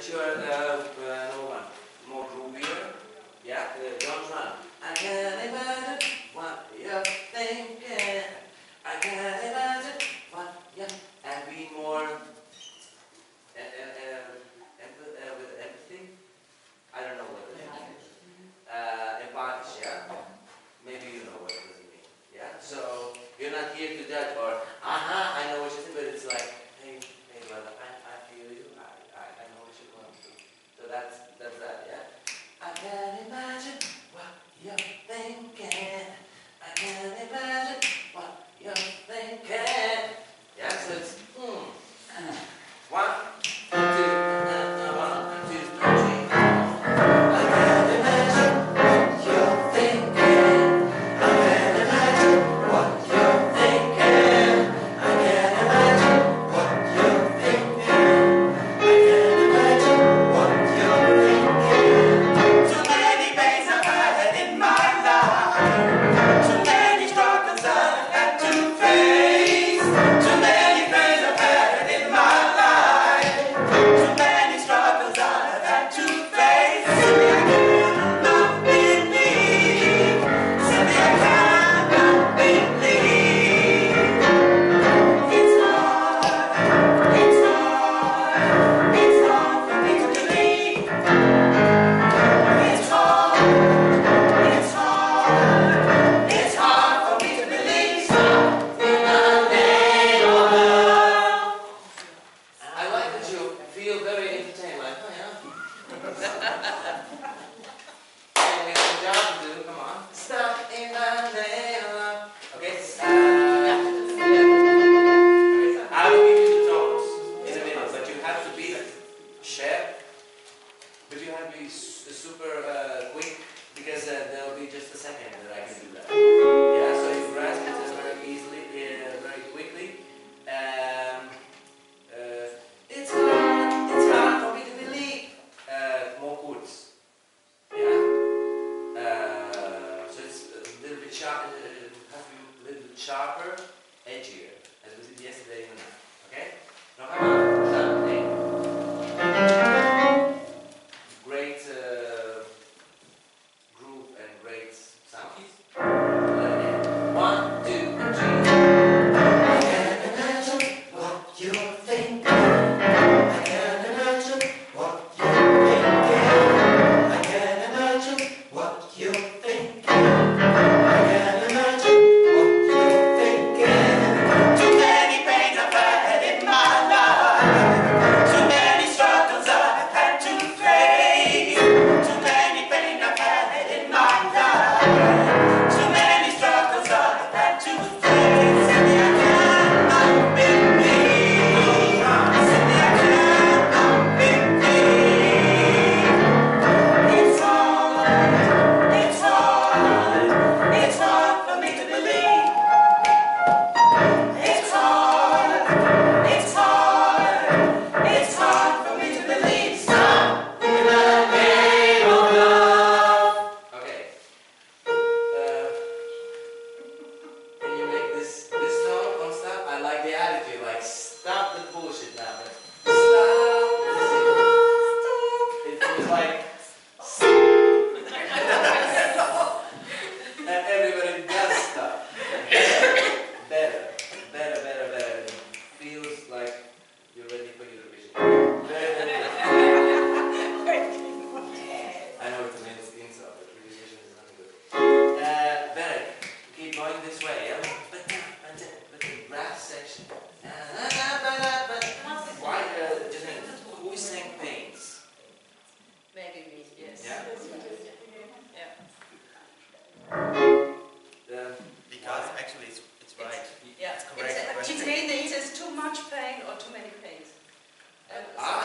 that you are more groovier. Yeah, don't run. I can't imagine what you're thinking. I can't imagine what you're... And be more with empathy. I don't know what it means. Empathisch, yeah? Maybe you know what it doesn't mean. Yeah? So you're not here to judge or, I know what you're saying, but it's like, hey brother, I feel you. I know what you're going through. So that's that, yeah? I can't imagine what you're thinking. I can't imagine what you're thinking. Yeah, so it's one, two, 1, 2, 3. I can't imagine what you're thinking. I can't imagine what you're thinking. I can't imagine what you're thinking. I can't imagine what you're thinking. Too many pains I've had in my life. Too many struggles I've had to face. Too many pains I've had in my life. Too many struggles I've had to face. Cannot believe. Simply I cannot believe. It's hard. It's hard. It's hard for me to believe. It's hard. It's hard. It's hard for me to believe. In the name of love. I like that you feel very entertained, like, oh yeah. And we have a job to do, come on. Stop in the name of love. Okay, I will give you the tones in a minute, but you have to be sharp, but you have to be super quick, because there will be just a second that I can do that. Yeah, so you grasp it very easily, very quickly. It's hard for me to believe. More kurz. Yeah. So it's a little bit sharp, has to be a little bit sharper, edgier, as we did yesterday in the night. Okay? Now come on, start. Hey. Great groove and great sound. 1, 2, 3. I can't imagine what you're thinking. I can't imagine what you're thinking. I can't imagine what you're thinking. I can't imagine what you're thinking. Too many pains I've had in my life. Too many struggles I've had to face. Too many pains I've had in my life. Too many struggles I've had to face. Simply I cannot believe. Simply I cannot believe. It's hard. It's hard. It's hard for me to believe. It's hard. It's hard. It's hard for me to believe. Stop in the name of love. Okay. Can you make this tone on stop? I like the attitude, like stop the bullshit now. Stop. It feels like and everybody does stop. Better. It feels like you're ready for Eurovision. Very. I know it's an insult, but Eurovision is not good. Better. Keep going this way, yeah? But the brass section. Why? Just a minute. Who sang pains? Maybe me, yes. Yeah? Because actually it's right. Yeah. It's correct. It's mean it is too much pain or too many pains. I